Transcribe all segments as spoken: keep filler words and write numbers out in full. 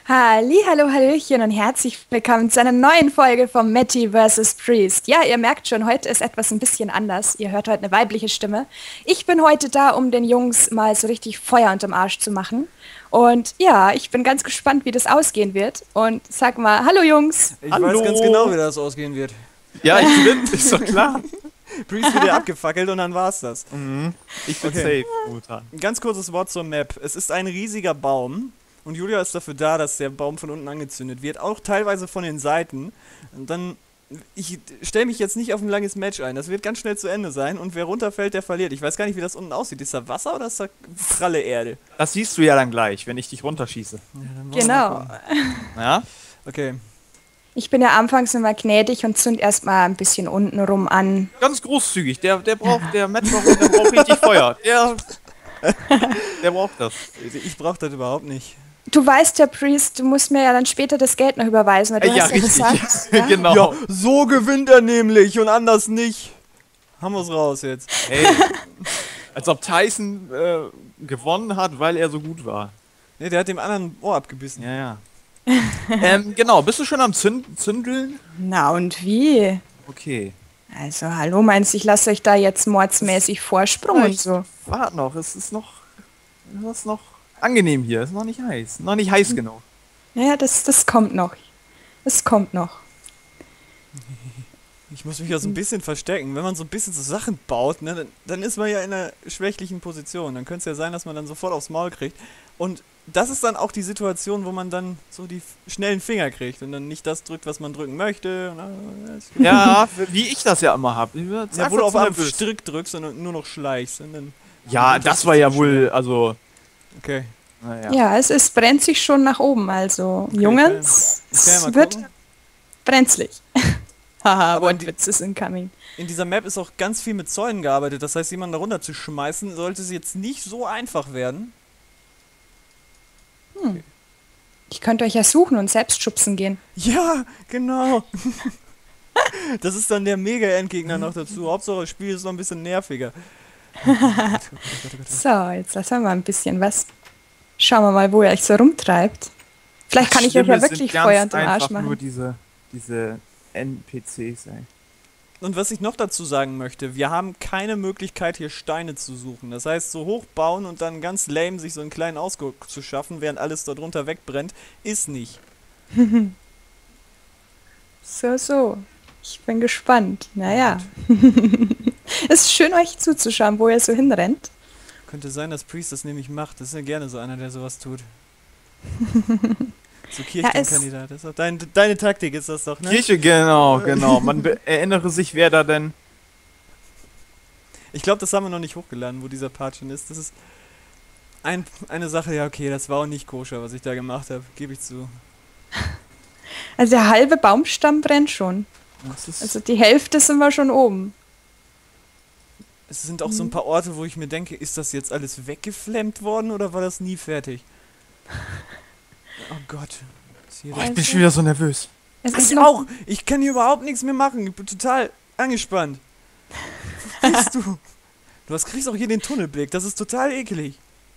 Halli, hallo, hallöchen und herzlich willkommen zu einer neuen Folge vom Matty versus. Priest. Ja, ihr merkt schon, heute ist etwas ein bisschen anders. Ihr hört heute eine weibliche Stimme. Ich bin heute da, um den Jungs mal so richtig Feuer unterm Arsch zu machen. Und ja, ich bin ganz gespannt, wie das ausgehen wird. Und sag mal, hallo Jungs. Ich Hallo. weiß ganz genau, wie das ausgehen wird. Ja, ich bin, ist doch klar. Priest wird ja abgefackelt und dann war's das. Mhm. Ich bin Okay. safe, momentan. Ein ganz kurzes Wort zur Map. Es ist ein riesiger Baum und Julia ist dafür da, dass der Baum von unten angezündet wird, auch teilweise von den Seiten. Und dann, ich stelle mich jetzt nicht auf ein langes Match ein, das wird ganz schnell zu Ende sein und wer runterfällt, der verliert. Ich weiß gar nicht, wie das unten aussieht. Ist da Wasser oder ist da pralle Erde? Das siehst du ja dann gleich, wenn ich dich runterschieße. Ja, dann wollen wir mal Genau. gucken. Ja? Okay. Ich bin ja anfangs immer gnädig und zünd erstmal ein bisschen unten rum an. Ganz großzügig. Der, der braucht, der Matchbaum, der braucht richtig Feuer. Der, der braucht das. Ich brauche das überhaupt nicht. Du weißt ja, Priest, du musst mir ja dann später das Geld noch überweisen. Weil du Äh, ja, hast ja richtig. gesagt, ja? Genau. Ja, so gewinnt er nämlich und anders nicht. Haben wir's raus jetzt. Hey, als ob Tyson äh, gewonnen hat, weil er so gut war. Ne, der hat dem anderen Ohr abgebissen. Ja, ja. ähm, genau, bist du schon am Zünd Zündeln? Na und wie? Okay. Also hallo, meinst du, ich lasse euch da jetzt mordsmäßig Vorsprung und so? Warte noch, es ist noch, es ist noch angenehm hier, es ist noch nicht heiß. Noch nicht heiß genug. Ja, das, das kommt noch. Das kommt noch. Ich muss mich ja so ein bisschen verstecken. Wenn man so ein bisschen so Sachen baut, ne, dann, dann ist man ja in einer schwächlichen Position. Dann könnte es ja sein, dass man dann sofort aufs Maul kriegt. Und das ist dann auch die Situation, wo man dann so die f- schnellen Finger kriegt und dann nicht das drückt, was man drücken möchte. Und, äh, das- Ja, wie ich das ja immer habe. ja, wo du auf einen Strick drückst und nur noch schleichst. Und dann, Ja, das war ja wohl, also, okay. naja. Ja, es, es brennt sich schon nach oben. Also, Jungs, Okay, mal es wird gucken. brenzlig. Haha, Aber Wortwitz ist incoming. In dieser Map ist auch ganz viel mit Zäunen gearbeitet. Das heißt, jemanden darunter zu schmeißen, sollte es jetzt nicht so einfach werden. Ich könnte euch ja suchen und selbst schubsen gehen. Ja, genau. Das ist dann der Mega-Endgegner noch dazu. Hauptsache, das Spiel ist noch ein bisschen nerviger. So, jetzt lassen wir mal ein bisschen was. Schauen wir mal, wo ihr euch so rumtreibt. Vielleicht kann ich euch ja wirklich Feuer unter den Arsch nur machen. diese, diese N P Cs, ey. Und was ich noch dazu sagen möchte, wir haben keine Möglichkeit, hier Steine zu suchen. Das heißt, so hoch bauen und dann ganz lame sich so einen kleinen Ausguck zu schaffen, während alles darunter wegbrennt, ist nicht. So, so. Ich bin gespannt. Naja. Es ist schön, euch zuzuschauen, wo ihr so hinrennt. Könnte sein, dass Priest das nämlich macht. Das ist ja gerne so einer, der sowas tut. So Kirchenkandidat. Das ist doch dein, deine Taktik ist das doch, ne? Kirche, genau, genau. Man be- erinnere sich, wer da denn... Ich glaube, das haben wir noch nicht hochgeladen, wo dieser Part schon ist. Das ist ein, eine Sache, ja okay, das war auch nicht koscher, was ich da gemacht habe, gebe ich zu. Also der halbe Baumstamm brennt schon. Das ist, Also die Hälfte sind wir schon oben. Es sind auch so ein paar Orte, wo ich mir denke, ist das jetzt alles weggeflemmt worden oder war das nie fertig? Oh Gott. Ist hier oh, ich bin Also- schon wieder so nervös. Es ist ich noch, auch! Ich kann hier überhaupt nichts mehr machen. Ich bin total angespannt. Was bist du? Du hast, kriegst auch hier den Tunnelblick. Das ist total ekelig.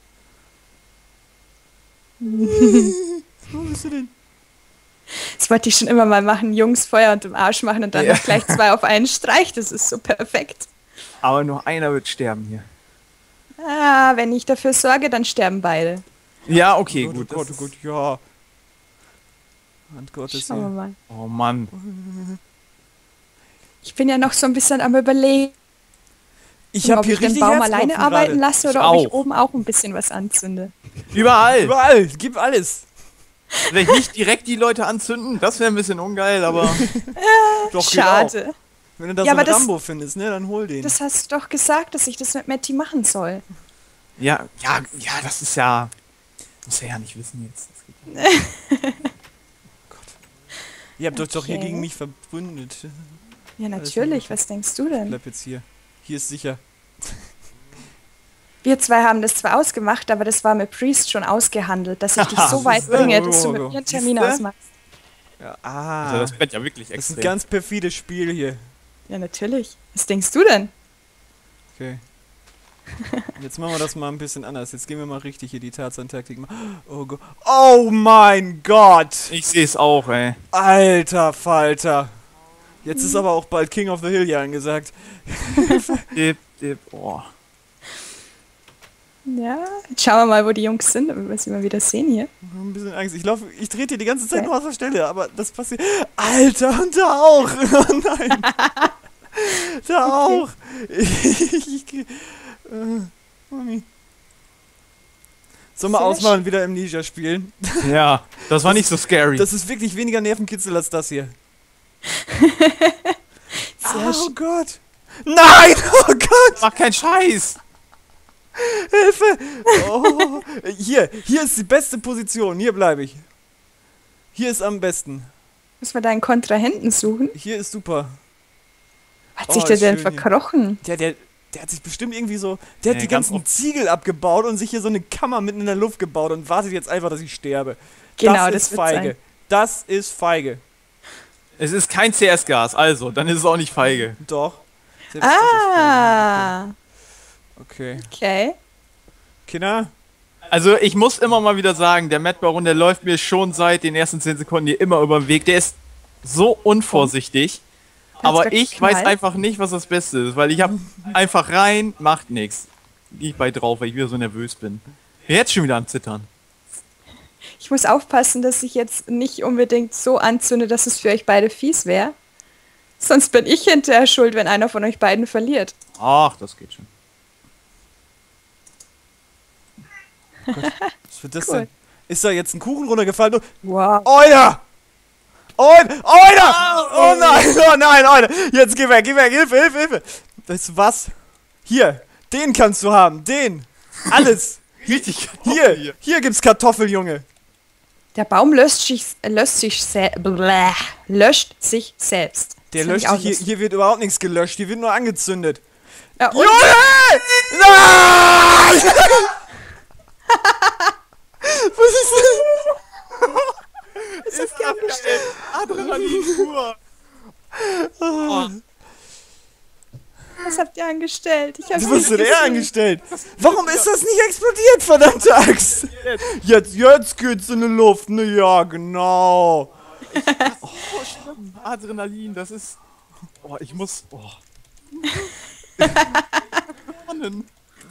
Wo bist du denn? das wollte ich schon immer mal machen. Jungs Feuer unterm Arsch machen und dann Ja. noch gleich zwei auf einen Streich. Das ist so perfekt. Aber nur einer wird sterben hier. Ah, wenn ich dafür sorge, dann sterben beide. Ja, okay, oh gut. Gott, oh das Gott, ist- ja. Und Gott ist Schauen wir hier. mal. Oh Mann. Ich bin ja noch so ein bisschen am Überlegen, Ich habe ob hier ich den richtig Baum Herzklopfen alleine arbeiten gerade. lasse Ich oder ob ich auch. oben auch ein bisschen was anzünde. Überall. Überall, gib alles. Vielleicht nicht direkt die Leute anzünden, das wäre ein bisschen ungeil, aber... Doch, geht auch. Schade. Wenn du da Ja, so aber einen das- Rambo findest, ne, dann hol den. Das hast du doch gesagt, dass ich das mit Matti machen soll. Ja, ja, ja, das ist ja... Muss er ja nicht wissen jetzt. Das geht Ihr habt euch doch hier Okay. gegen mich verbündet. Ja, Alles natürlich. gut. Was denkst du denn? Bleib jetzt hier. Hier ist sicher. Wir zwei haben das zwar ausgemacht, aber das war mit Priest schon ausgehandelt, dass ich dich so weit Siehste? bringe, dass du mit Oh, mir einen Termin siehste? ausmachst. Ja, Also ah. das brennt ja wirklich Das ist ein extrem. ganz perfides Spiel hier. Ja, natürlich. Was denkst du denn? Okay. Jetzt machen wir das mal ein bisschen anders. Jetzt gehen wir mal richtig hier die Tarzan-Taktik machen. Oh Gott. Oh mein Gott! Ich sehe es auch, ey. Alter Falter. Jetzt ist aber auch bald King of the Hill hier angesagt. Dip, dip, oh. Ja, jetzt schauen wir mal, wo die Jungs sind, damit wir sie mal wieder sehen hier. Ich hab ein bisschen Angst. Ich laufe, ich trete hier die ganze Zeit Okay. nur aus der Stelle, aber das passiert. Alter, und da auch! Oh nein! Da Okay. auch! Ich, ich, äh, Mami. Sollen wir Sehr ausmachen, wieder im Ninja spielen? Ja, das war nicht so scary. Das ist wirklich weniger Nervenkitzel als das hier. Sehr Oh schön. Gott! Nein! Oh Gott! Mach keinen Scheiß! Hilfe! Oh. Hier, hier ist die beste Position. Hier bleibe ich. Hier ist am besten. Müssen wir deinen Kontrahenten suchen? Hier ist super. Hat Oh, sich der ist denn schön hier. verkrochen? Der, der, der hat sich bestimmt irgendwie so. Der hat Nee, die ganz ganzen Ziegel abgebaut und sich hier so eine Kammer mitten in der Luft gebaut und wartet jetzt einfach, dass ich sterbe. Genau, das das ist wird feige. sein. Das ist feige. Es ist kein C S-Gas, also, dann ist es auch nicht feige. Doch. Selbst das ist Ah, feige. Okay. okay. Kinder? Also, ich muss immer mal wieder sagen, der Matt Baron, der läuft mir schon seit den ersten zehn Sekunden hier immer über den Weg. Der ist so unvorsichtig. Aber Hat's ich geknallt? weiß einfach nicht, was das Beste ist, weil ich hab einfach rein, macht nix. Lieg bei drauf, weil ich wieder so nervös bin. Jetzt schon wieder am Zittern. Ich muss aufpassen, dass ich jetzt nicht unbedingt so anzünde, dass es für euch beide fies wäre. Sonst bin ich hinterher schuld, wenn einer von euch beiden verliert. Ach, das geht schon. Was wird das Cool. denn? Ist da jetzt ein Kuchen runtergefallen? Wow. Oida! Oida! Oida! Oh nein, oh nein, Oida! Jetzt geh weg, geh weg, Hilfe, Hilfe, Hilfe! Weißt du was? Hier, den kannst du haben, den! Alles! Richtig. Hier, hier gibt's Kartoffel, Junge! Der Baum löscht sich, löscht sich, sel bläh, löscht sich selbst. Der Das find ich löscht auch sich, hier, lustig. hier wird überhaupt nichts gelöscht, hier wird nur angezündet. Ja, und Junge! Nein! Was ist das? Ist abgestellt. Adrenalin pur. Oh. was habt ihr angestellt? Ich hab's Was nicht hast du denn gesehen. angestellt? Warum ist das nicht explodiert, verdammte Axt? Jetzt, jetzt geht's in die Luft, ne, ja, genau. Oh, schlimm. Adrenalin, das ist... Oh, ich muss... Oh. Mann.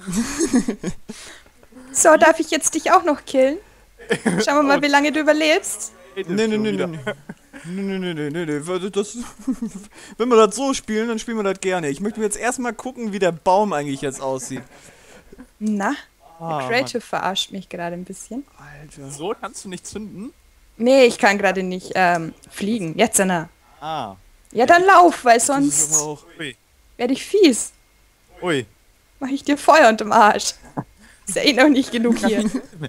So, darf ich jetzt dich auch noch killen? Schauen wir mal, wie lange du überlebst. Nee, nee, nee, nee, nee. Nee, nee, nee, nee, nee, nee. Weil Das, wenn wir das so spielen, dann spielen wir das gerne. Ich möchte mir jetzt erstmal gucken, wie der Baum eigentlich jetzt aussieht. Na, Ah, der Creative verarscht mich gerade ein bisschen. Alter. So kannst du nicht zünden? Nee, ich kann gerade nicht ähm, fliegen. Jetzt, Anna. Ah. Ja, dann lauf, weil Das ist aber sonst auch. Ui. werde ich fies. Ui. Mach ich dir Feuer unterm Arsch. Ist ja eh noch nicht genug hier.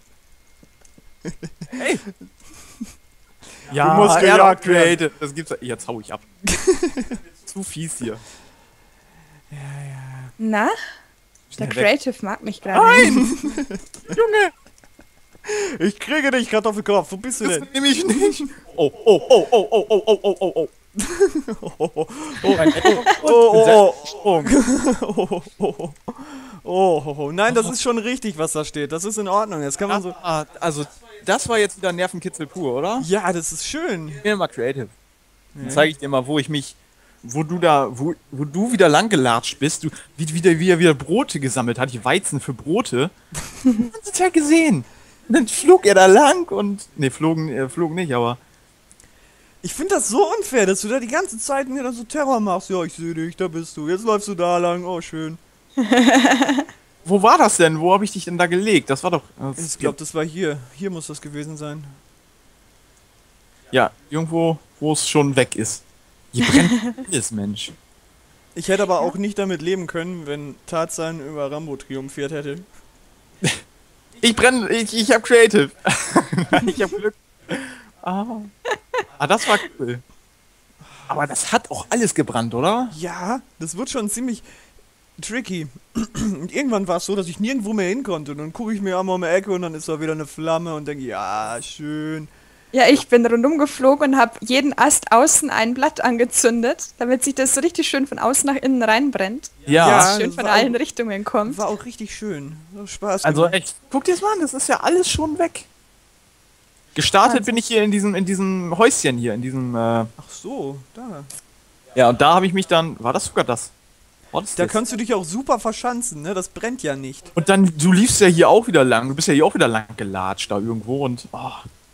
Hey. Ja, Du musst er gejagt hat Creative. Das gibt's... Jetzt hau ich ab. Zu fies hier. Na? Der Schnell weg. Creative mag mich gerade. Nein! Junge! Ich kriege dich, Kartoffelkopf. Wo bist du Das denn? nehme ich nicht. Oh, oh, oh, oh, oh, oh, oh, oh, oh, oh. Oh, oh, oh, Sprung. oh, oh, oh, oh, oh. Nein, das ist schon richtig, was da steht. Das ist in Ordnung. Jetzt kann man so. Ah, also, das war jetzt wieder Nervenkitzel pur, oder? Ja, das ist schön. Ich bin mal creative. Dann zeige ich dir mal, wo ich mich, wo du da, wo, wo du wieder lang gelatscht bist, du, wie, wieder, wie er wieder Brote gesammelt hat, die Weizen für Brote. Hast du ja gesehen. Und dann flog er da lang und, ne, flogen, er flog nicht, aber. Ich finde das so unfair, dass du da die ganze Zeit mir dann so Terror machst. Ja, ich sehe dich, da bist du. Jetzt läufst du da lang. Oh, schön. Wo war das denn? Wo habe ich dich denn da gelegt? Das war doch. Das Ich glaube, das war hier. Hier muss das gewesen sein. ja, irgendwo, wo es schon weg ist. Hier brennt alles, Mensch. Ich hätte aber auch nicht damit leben können, wenn Tarzan über Rambo triumphiert hätte. Ich brenne, ich, ich hab Creative. Ich hab Glück. Ah. Ah, das war cool. Aber das hat auch alles gebrannt, oder? Ja, das wird schon ziemlich tricky. Und irgendwann war es so, dass ich nirgendwo mehr hin konnte. Und dann gucke ich mir einmal um die Ecke und dann ist da wieder eine Flamme und denke, ja, schön. Ja, ich bin rundum geflogen und habe jeden Ast außen ein Blatt angezündet, damit sich das so richtig schön von außen nach innen reinbrennt. Ja, Ja. Schön das von war allen auch- Richtungen kommt. War auch richtig schön. Hat Spaß also gemacht. echt, guck dir das mal an, das ist ja alles schon weg. Gestartet Wahnsinn. bin ich hier in diesem, in diesem Häuschen hier, in diesem, äh, Ach so, da. ja, und da habe ich mich dann, war das sogar das? War das Da das? kannst du dich auch super verschanzen, ne? Das brennt ja nicht. Und dann, du liefst ja hier auch wieder lang, du bist ja hier auch wieder lang gelatscht da irgendwo und, oh.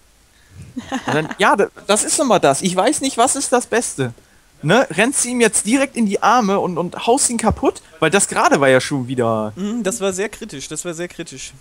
Und dann, ja, da- das ist immer das. Ich weiß nicht, was ist das Beste. Ne? Rennst du ihm jetzt direkt in die Arme und, und haust ihn kaputt? Weil das gerade war ja schon wieder. Mhm, das war sehr kritisch, das war sehr kritisch.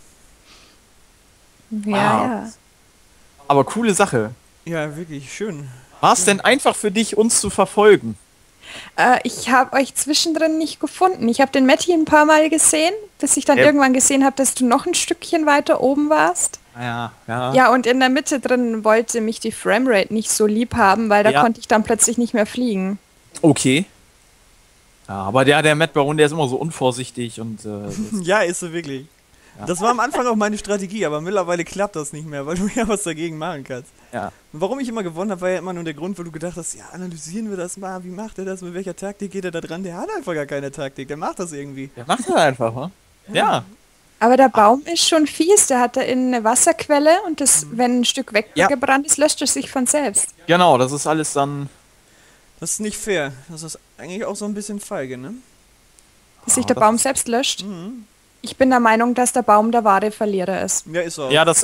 Ja, Ah. ja. Aber coole Sache. Ja, wirklich, schön. War es denn einfach für dich, uns zu verfolgen? Äh, ich habe euch zwischendrin nicht gefunden. Ich habe den Matti ein paar Mal gesehen, bis ich dann Ja. irgendwann gesehen habe, dass du noch ein Stückchen weiter oben warst. Ja, ja. Ja, und in der Mitte drin wollte mich die Framerate nicht so lieb haben, weil da Ja. konnte ich dann plötzlich nicht mehr fliegen. Okay. Ja, aber der, der Matt Baron, der ist immer so unvorsichtig und äh, das- Ja, ist so wirklich. Ja. Das war am Anfang auch meine Strategie, aber mittlerweile klappt das nicht mehr, weil du ja was dagegen machen kannst. ja. Und warum ich immer gewonnen habe, war ja immer nur der Grund, weil du gedacht hast, ja, analysieren wir das mal, wie macht er das, mit welcher Taktik geht er da dran? Der hat einfach gar keine Taktik, der macht das irgendwie. Der macht das einfach, wa? Ja. Aber der Baum ist schon fies, der hat da innen eine Wasserquelle und das, wenn ein Stück Ja. weggebrannt ist, löscht es sich von selbst. Genau, das ist alles dann. Das ist nicht fair. Das ist eigentlich auch so ein bisschen feige, ne? Dass sich Ah, der das Baum ist- selbst löscht. Mhm. Ich bin der Meinung, dass der Baum der wahre Verlierer ist. Ja, ist auch. Ja, das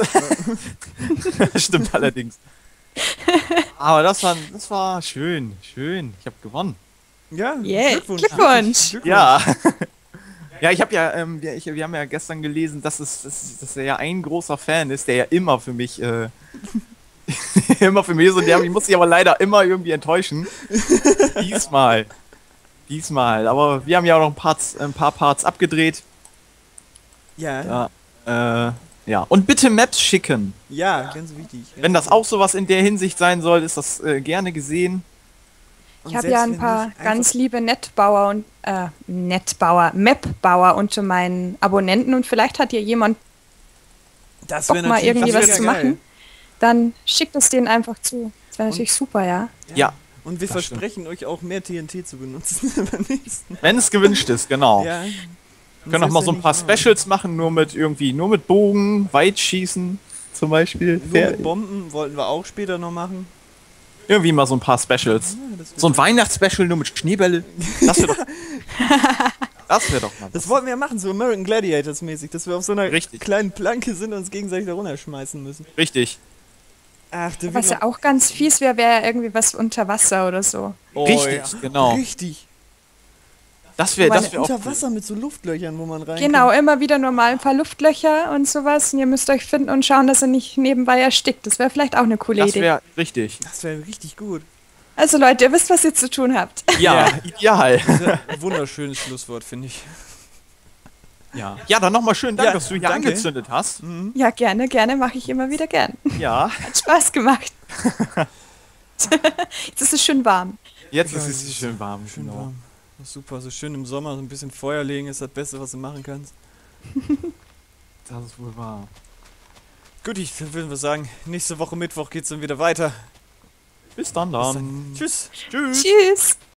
stimmt allerdings. Aber das war, das war schön, schön. Ich habe gewonnen. Ja, Yeah, Glückwunsch. Glückwunsch. Glückwunsch. Ja. Ja, ich habe ja, ähm, wir, ich, wir haben ja gestern gelesen, dass, es, dass, dass er ja ein großer Fan ist, der ja immer für mich, äh, immer für mich ist und der, ich muss sich aber leider immer irgendwie enttäuschen. Diesmal. Diesmal. Aber wir haben ja auch noch ein, Parts, ein paar Parts abgedreht. Ja, Ja. Äh, ja. Und bitte Maps schicken. ja, ganz wichtig. Wenn das auch sowas in der Hinsicht sein soll, ist das äh, gerne gesehen. Und Ich habe selbst ja ein wenn paar nicht, ganz einfach- liebe Netbauer und äh, Netbauer, Mapbauer unter meinen Abonnenten und vielleicht hat hier jemand das Bock wär mal natürlich- irgendwie das was wär zu geil. machen, dann schickt es denen einfach zu. Das wäre natürlich super, ja. Ja. Und wir Das versprechen euch auch mehr T N T zu benutzen beim nächsten Wenn es gewünscht ist, genau. Ja. Wir können auch mal so ein paar Specials machen, nur mit irgendwie, nur mit Bogen, Weitschießen zum Beispiel. Nur mit Bomben wollten wir auch später noch machen. Irgendwie mal so ein paar Specials. Ja, das, So ein Weihnachtsspecial nur mit Schneebälle. Das wäre doch. Das wäre doch mal. das wollten wir ja machen, so American Gladiators mäßig, dass wir auf so einer Richtig. kleinen Planke sind und uns gegenseitig da runterschmeißen müssen. Richtig. Ach, der Was wird ja auch ganz fies wäre, wäre ja irgendwie was unter Wasser oder so. noch- Richtig, ja. genau. Richtig. Das wäre Meine das wär auch. Unter Wasser mit so Luftlöchern, wo man rein Genau, immer wieder nur mal ein paar Luftlöcher und sowas. Und ihr müsst euch finden und schauen, dass ihr nicht nebenbei erstickt. Das wäre vielleicht auch eine coole Das Idee. wäre richtig. Das wäre richtig gut. Also Leute, ihr wisst, was ihr zu tun habt. Ja, ideal. Das wär ein wunderschönes Schlusswort, finde ich. Ja. Ja, dann nochmal schönen Dank, Ja, dass du hier danke. angezündet hast. Ja, gerne, gerne, mache ich immer wieder gern. Ja. Hat Spaß gemacht. Jetzt ist es schön warm. Jetzt Ja, ist es es ist schön warm. Schön genau. warm. Das ist super, so schön im Sommer, so ein bisschen Feuer legen ist das Beste, was du machen kannst. Das ist wohl wahr. Gut, ich würde wir sagen, nächste Woche Mittwoch geht's dann wieder weiter. Bis dann Bis dann. dann. Tschüss. Tschüss. Tschüss.